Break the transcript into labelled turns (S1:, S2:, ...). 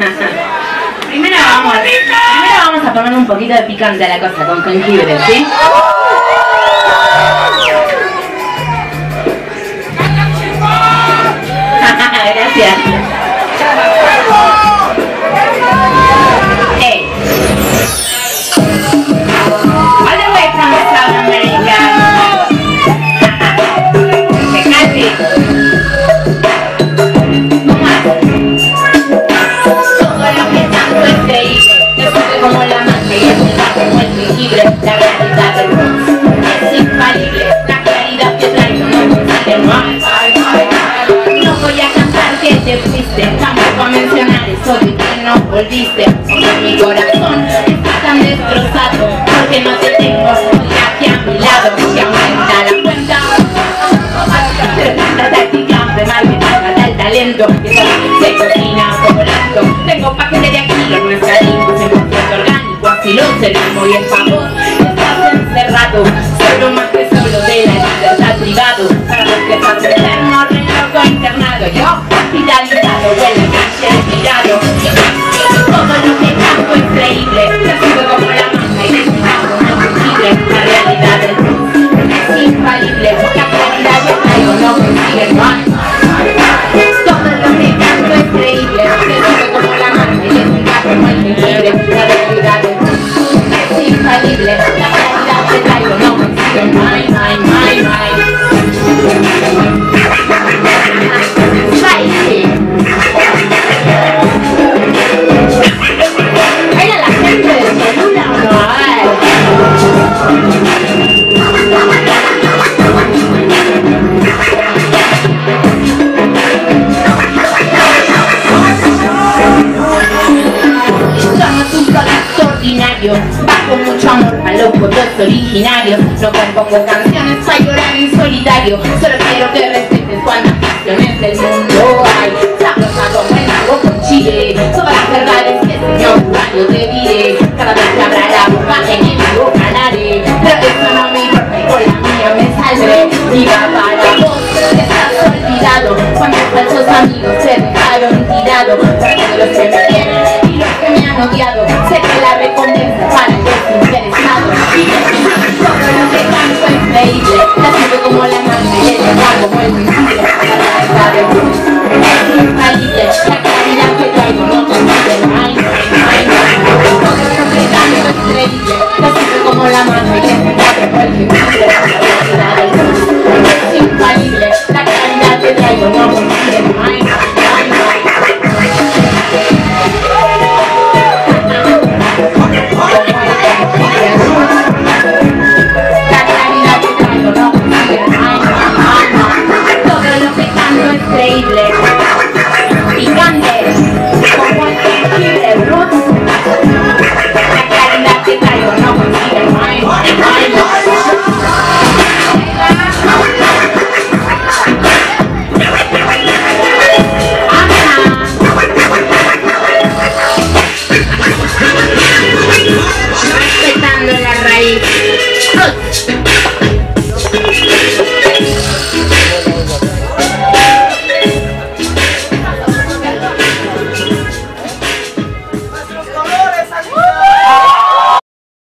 S1: Primero vamos a poner un poquito de picante a la cosa con jengibre, ¿sí? Gracias. Hey. All the way from South America. Que casi. Todo lo que tanto es creíble, te sube como la magia y es un gato como el jengibre. La realidad del bronce es infalible, la claridad que traigo no consigue más. No voy a cantar que te fuiste, tampoco a mencionar eso de que no volviste, porque mi corazón está tan destrozado, porque no te tengo aquí a mi lado, que aumenta la cuenta. La táctica de marketing mata el talento, que se cocina como lento. Tengo paquete de aquí, no es cariño, 100% orgánico, así lo servimos y el favor. Estás encerrado, solo más que solo de la libertad privado. Para los que estás enfermo, re loco internado, yo hospitalizado, huele calle tirado. Todo lo que canto es creíble, te sube como la manga y desfilado, no posible. La realidad del mundo es infalible, la claridad que traigo no consigue más. Todo lo que canto es creíble, te sube como la manga y desfilado como el jengibre. La realidad del mundo es infalible, la claridad que traigo no consigue más. Bajo mucho amor a los pueblos originarios. No compongo canciones para llorar en solitario. Solo quiero que respetes cuantas canciones del mundo hay. Sabrosa como el agua con chile. Todas las verdades que señor radio te diré. Cada vez que abra la boca enemigo ganaré. Pero eso no me importa y con la mía me saldré. Viva para vos, que estás olvidado. Cuando falsos amigos se dejaron tirados. Porque los que me quieren y los que me han odiado. Sé que la recompensa para el desinteresado. Todo lo que canto es creíble, la sube como la mano y le da como el jengibre. La realidad del mundo es infalible, la claridad que traigo no consigue. Todo lo que canto es creíble, la sube como la mano y le da como el jengibre. La realidad del mundo es infalible, la claridad que traigo no consigue.